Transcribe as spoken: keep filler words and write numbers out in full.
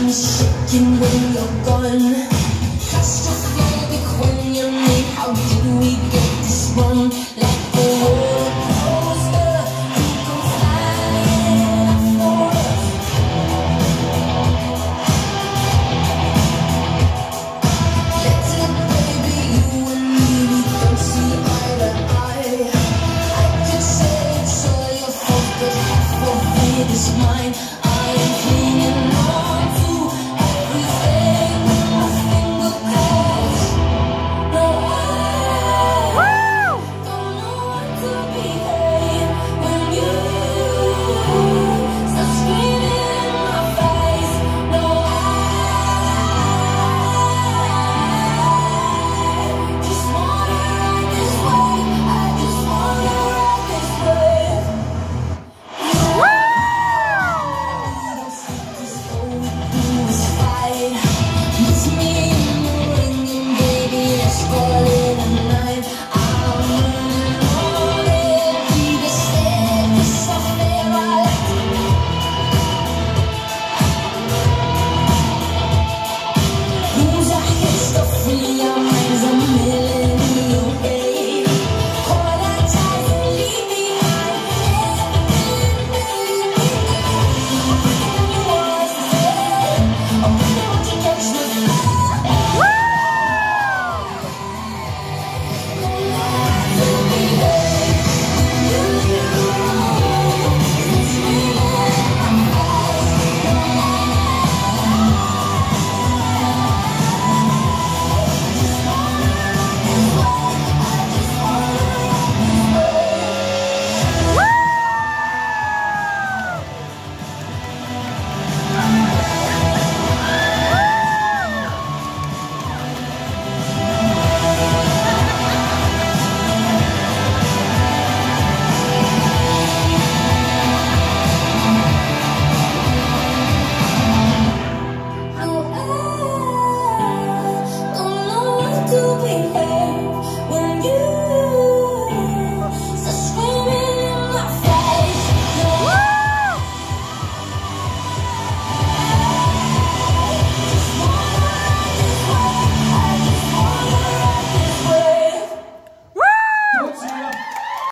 shaking when you're gone. Claustrophobic when you're near. How did we get this wrong? Like a roller coaster, you go flying for us. Let's look, baby, you and me, we don't see eye to eye. I could say it's all your fault, but half of it is mine.